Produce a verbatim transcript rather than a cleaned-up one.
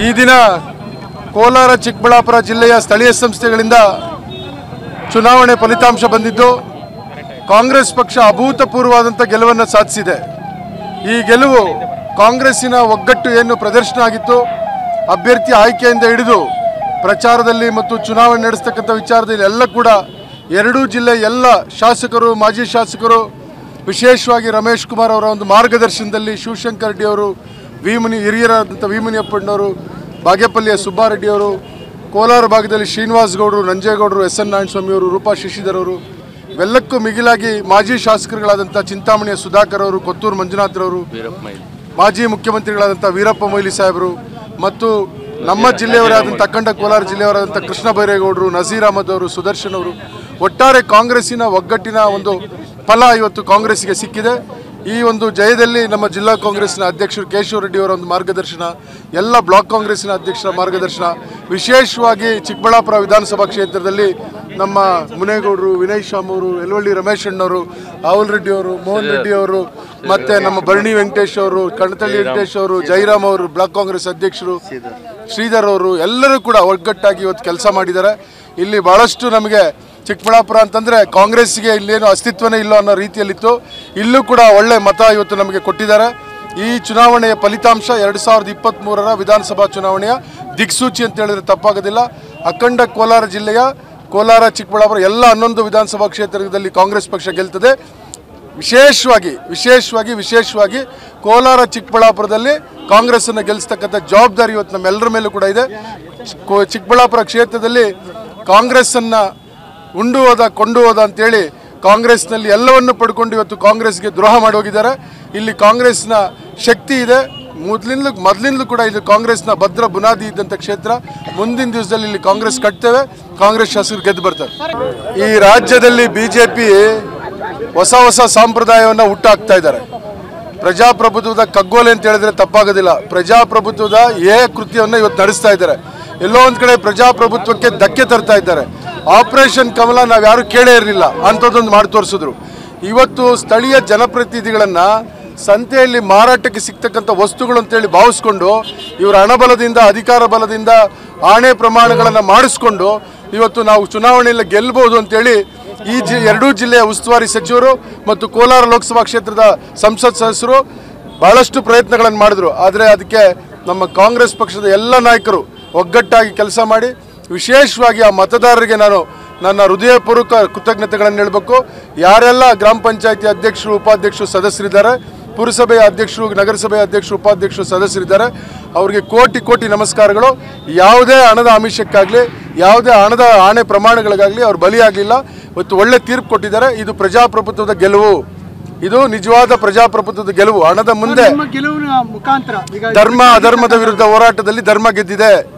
ಈ ದಿನ ಕೋಲಾರ ಚಿಕ್ಕಬಳ್ಳಾಪುರ ಜಿಲ್ಲೆಯ ಸ್ಥಳೀಯ ಸಂಸ್ಥೆಗಳಿಂದ ಚುನಾವಣೆ ಫಲಿತಾಂಶ ಬಂದಿದ್ದು ಕಾಂಗ್ರೆಸ್ ಪಕ್ಷ ಅಭೂತಪೂರ್ವವಾದಂಥ ಗೆಲುವನ್ನು ಸಾಧಿಸಿದೆ. ಈ ಗೆಲುವು ಕಾಂಗ್ರೆಸ್ಸಿನ ಒಗ್ಗಟ್ಟು ಏನು ಪ್ರದರ್ಶನ ಆಗಿತ್ತು, ಅಭ್ಯರ್ಥಿ ಆಯ್ಕೆಯಿಂದ ಹಿಡಿದು ಪ್ರಚಾರದಲ್ಲಿ ಮತ್ತು ಚುನಾವಣೆ ನಡೆಸ್ತಕ್ಕಂಥ ವಿಚಾರದಲ್ಲಿ ಎಲ್ಲ ಕೂಡ ಎರಡೂ ಜಿಲ್ಲೆ ಎಲ್ಲ ಶಾಸಕರು, ಮಾಜಿ ಶಾಸಕರು, ವಿಶೇಷವಾಗಿ ರಮೇಶ್ ಕುಮಾರ್ ಅವರ ಒಂದು ಮಾರ್ಗದರ್ಶನದಲ್ಲಿ ಶಿವಶಂಕರ್ ರೆಡ್ಡಿ ಅವರು, ವಿಮುನಿ ಹಿರಿಯರಾದಂಥ ವಿಮುನಿಯಪ್ಪಣ್ಣವರು, ಬಾಗೇಪಲ್ಲಿಯ ಸುಬ್ಬಾರೆಡ್ಡಿಯವರು, ಕೋಲಾರ ಭಾಗದಲ್ಲಿ ಶ್ರೀನಿವಾಸ್ ಗೌಡರು, ನಂಜೇಗೌಡರು, ಎಸ್ ಎನ್ ನಾರಾಯಣಸ್ವಾಮಿಯವರು, ರೂಪಾ ಶಶಿಧರ್ ಅವರು, ಇವೆಲ್ಲಕ್ಕೂ ಮಿಗಿಲಾಗಿ ಮಾಜಿ ಶಾಸಕರುಗಳಾದಂಥ ಚಿಂತಾಮಣಿಯ ಸುಧಾಕರ್ ಅವರು, ಕೊತ್ತೂರು ಮಂಜುನಾಥ್ರವರು, ಮಾಜಿ ಮುಖ್ಯಮಂತ್ರಿಗಳಾದಂಥ ವೀರಪ್ಪ ಮೊಯ್ಲಿ ಸಾಹೇಬರು ಮತ್ತು ನಮ್ಮ ಜಿಲ್ಲೆಯವರಾದಂಥ ಅಖಂಡ ಕೋಲಾರ ಜಿಲ್ಲೆಯವರಾದಂಥ ಕೃಷ್ಣ ಬೈರೇಗೌಡರು, ನಜೀರ್ ಅಹಮದ್ ಅವರು, ಸುದರ್ಶನ್ ಅವರು, ಒಟ್ಟಾರೆ ಕಾಂಗ್ರೆಸ್ಸಿನ ಒಗ್ಗಟ್ಟಿನ ಒಂದು ಫಲ ಇವತ್ತು ಕಾಂಗ್ರೆಸ್ಸಿಗೆ ಸಿಕ್ಕಿದೆ. ಈ ಒಂದು ಜಯದಲ್ಲಿ ನಮ್ಮ ಜಿಲ್ಲಾ ಕಾಂಗ್ರೆಸ್ನ ಅಧ್ಯಕ್ಷರು ಕೇಶವ ರೆಡ್ಡಿ ಅವರ ಒಂದು ಮಾರ್ಗದರ್ಶನ, ಎಲ್ಲ ಬ್ಲಾಕ್ ಕಾಂಗ್ರೆಸ್ಸಿನ ಅಧ್ಯಕ್ಷರ ಮಾರ್ಗದರ್ಶನ, ವಿಶೇಷವಾಗಿ ಚಿಕ್ಕಬಳ್ಳಾಪುರ ವಿಧಾನಸಭಾ ಕ್ಷೇತ್ರದಲ್ಲಿ ನಮ್ಮ ಮುನೇಗೌಡರು, ವಿನಯ್ ಶ್ಯಾಮ್ ಅವರು, ಯಲವಳ್ಳಿ ರಮೇಶ್ ಅಣ್ಣವರು, ರಾಹುಲ್ ರೆಡ್ಡಿ ಅವರು, ಮೋಹನ್ ರೆಡ್ಡಿ ಅವರು, ಮತ್ತು ನಮ್ಮ ಭರಣಿ ವೆಂಕಟೇಶ್ ಅವರು, ಕಣತಳ್ಳಿ ವೆಂಕಟೇಶ್ ಅವರು, ಜೈರಾಮ್ ಅವರು, ಬ್ಲಾಕ್ ಕಾಂಗ್ರೆಸ್ ಅಧ್ಯಕ್ಷರು ಶ್ರೀಧರ್ ಅವರು, ಎಲ್ಲರೂ ಕೂಡ ಒಗ್ಗಟ್ಟಾಗಿ ಇವತ್ತು ಕೆಲಸ ಮಾಡಿದ್ದಾರೆ. ಇಲ್ಲಿ ಭಾಳಷ್ಟು ನಮಗೆ ಚಿಕ್ಕಬಳ್ಳಾಪುರ ಅಂತಂದರೆ ಕಾಂಗ್ರೆಸ್ಸಿಗೆ ಇಲ್ಲೇನು ಅಸ್ತಿತ್ವನೇ ಇಲ್ಲ ಅನ್ನೋ ರೀತಿಯಲ್ಲಿತ್ತು. ಇಲ್ಲೂ ಕೂಡ ಒಳ್ಳೆ ಮತ ಇವತ್ತು ನಮಗೆ ಕೊಟ್ಟಿದ್ದಾರೆ. ಈ ಚುನಾವಣೆಯ ಫಲಿತಾಂಶ ಎರಡು ಸಾವಿರದ ಇಪ್ಪತ್ತ್ಮೂರರ ವಿಧಾನಸಭಾ ಚುನಾವಣೆಯ ದಿಕ್ಸೂಚಿ ಅಂತ ಹೇಳಿದ್ರೆ ತಪ್ಪಾಗೋದಿಲ್ಲ. ಅಖಂಡ ಕೋಲಾರ ಜಿಲ್ಲೆಯ ಕೋಲಾರ, ಚಿಕ್ಕಬಳ್ಳಾಪುರ ಎಲ್ಲ ಹನ್ನೊಂದು ವಿಧಾನಸಭಾ ಕ್ಷೇತ್ರದಲ್ಲಿ ಕಾಂಗ್ರೆಸ್ ಪಕ್ಷ ಗೆಲ್ತದೆ. ವಿಶೇಷವಾಗಿ ವಿಶೇಷವಾಗಿ ವಿಶೇಷವಾಗಿ ಕೋಲಾರ ಚಿಕ್ಕಬಳ್ಳಾಪುರದಲ್ಲಿ ಕಾಂಗ್ರೆಸ್ಸನ್ನು ಗೆಲ್ಲಿಸ್ತಕ್ಕಂಥ ಜವಾಬ್ದಾರಿ ಇವತ್ತು ನಮ್ಮೆಲ್ಲರ ಮೇಲೂ ಕೂಡ ಇದೆ. ಚಿಕ್ಕಬಳ್ಳಾಪುರ ಕ್ಷೇತ್ರದಲ್ಲಿ ಕಾಂಗ್ರೆಸ್ಸನ್ನು ಉಂಡು ಹೋದ ಕೊಂಡು ಹೋದ ಅಂತೇಳಿ ಕಾಂಗ್ರೆಸ್ನಲ್ಲಿ ಎಲ್ಲವನ್ನು ಪಡ್ಕೊಂಡು ಇವತ್ತು ಕಾಂಗ್ರೆಸ್ಗೆ ದ್ರೋಹ ಮಾಡಿ ಹೋಗಿದ್ದಾರೆ. ಇಲ್ಲಿ ಕಾಂಗ್ರೆಸ್ನ ಶಕ್ತಿ ಇದೆ. ಮೊದಲಿಂದಲೂ ಮೊದಲಿಂದಲೂ ಕೂಡ ಇದು ಕಾಂಗ್ರೆಸ್ನ ಭದ್ರ ಬುನಾದಿ ಇದ್ದಂಥ ಕ್ಷೇತ್ರ. ಮುಂದಿನ ದಿವಸದಲ್ಲಿ ಇಲ್ಲಿ ಕಾಂಗ್ರೆಸ್ ಕಟ್ತೇವೆ, ಕಾಂಗ್ರೆಸ್ ಶಾಸಕರು ಗೆದ್ದು ಬರ್ತಾರೆ. ಈ ರಾಜ್ಯದಲ್ಲಿ ಬಿ ಜೆ ಪಿ ಹೊಸ ಹೊಸ ಸಂಪ್ರದಾಯವನ್ನು ಹುಟ್ಟಾಕ್ತಾ ಇದ್ದಾರೆ. ಪ್ರಜಾಪ್ರಭುತ್ವದ ಕಗ್ಗೋಲೆ ಅಂತ ಹೇಳಿದ್ರೆ ತಪ್ಪಾಗೋದಿಲ್ಲ. ಪ್ರಜಾಪ್ರಭುತ್ವದ ಏ ಕೃತ್ಯವನ್ನು ಇವತ್ತು ನಡೆಸ್ತಾ ಇದ್ದಾರೆ. ಎಲ್ಲೋ ಒಂದು ಕಡೆ ಪ್ರಜಾಪ್ರಭುತ್ವಕ್ಕೆ ಧಕ್ಕೆ ತರ್ತಾ ಇದ್ದಾರೆ. ಆಪರೇಷನ್ ಕಮಲ ನಾವು ಯಾರು ಕೇಳೇ ಇರಲಿಲ್ಲ ಅಂಥದ್ದೊಂದು ಮಾಡಿ ತೋರಿಸಿದ್ರು. ಇವತ್ತು ಸ್ಥಳೀಯ ಜನಪ್ರತಿನಿಧಿಗಳನ್ನು ಸಂತೆಯಲ್ಲಿ ಮಾರಾಟಕ್ಕೆ ಸಿಗ್ತಕ್ಕಂಥ ವಸ್ತುಗಳು ಅಂತೇಳಿ ಭಾವಿಸ್ಕೊಂಡು ಇವರ ಹಣಬಲದಿಂದ, ಅಧಿಕಾರ ಬಲದಿಂದ ಆಣೆ ಪ್ರಮಾಣಗಳನ್ನು ಮಾಡಿಸ್ಕೊಂಡು ಇವತ್ತು ನಾವು ಚುನಾವಣೆಯಲ್ಲಿ ಗೆಲ್ಲಬಹುದು ಅಂತೇಳಿ ಈ ಜಿ ಎರಡೂ ಜಿಲ್ಲೆಯ ಉಸ್ತುವಾರಿ ಸಚಿವರು ಮತ್ತು ಕೋಲಾರ ಲೋಕಸಭಾ ಕ್ಷೇತ್ರದ ಸಂಸತ್ ಸದಸ್ಯರು ಭಾಳಷ್ಟು ಪ್ರಯತ್ನಗಳನ್ನು ಮಾಡಿದ್ರು. ಆದರೆ ಅದಕ್ಕೆ ನಮ್ಮ ಕಾಂಗ್ರೆಸ್ ಪಕ್ಷದ ಎಲ್ಲ ನಾಯಕರು ಒಗ್ಗಟ್ಟಾಗಿ ಕೆಲಸ ಮಾಡಿ, ವಿಶೇಷವಾಗಿ ಆ ಮತದಾರರಿಗೆ ನಾನು ನನ್ನ ಹೃದಯಪೂರ್ವಕ ಕೃತಜ್ಞತೆಗಳನ್ನು ಹೇಳಬೇಕು. ಯಾರೆಲ್ಲ ಗ್ರಾಮ ಪಂಚಾಯತಿ ಅಧ್ಯಕ್ಷರು, ಉಪಾಧ್ಯಕ್ಷರು, ಸದಸ್ಯರಿದ್ದಾರೆ, ಪುರಸಭೆಯ ಅಧ್ಯಕ್ಷರು, ನಗರಸಭೆಯ ಅಧ್ಯಕ್ಷರು, ಉಪಾಧ್ಯಕ್ಷರು, ಸದಸ್ಯರಿದ್ದಾರೆ, ಅವರಿಗೆ ಕೋಟಿ ಕೋಟಿ ನಮಸ್ಕಾರಗಳು. ಯಾವುದೇ ಹಣದ ಆಮಿಷಕ್ಕಾಗಲಿ, ಯಾವುದೇ ಹಣದ ಆಣೆ ಪ್ರಮಾಣಗಳಿಗಾಗಲಿ ಅವ್ರು ಬಲಿಯಾಗಲಿಲ್ಲ. ಇವತ್ತು ಒಳ್ಳೆ ತೀರ್ಪು ಕೊಟ್ಟಿದ್ದಾರೆ. ಇದು ಪ್ರಜಾಪ್ರಭುತ್ವದ ಗೆಲುವು. ಇದು ನಿಜವಾದ ಪ್ರಜಾಪ್ರಭುತ್ವದ ಗೆಲುವು. ಹಣದ ಮುಂದೆ ಗೆಲುವಿನ ಮುಖಾಂತರ ಧರ್ಮ ಅಧರ್ಮದ ವಿರುದ್ಧ ಹೋರಾಟದಲ್ಲಿ ಧರ್ಮ ಗೆದ್ದಿದೆ.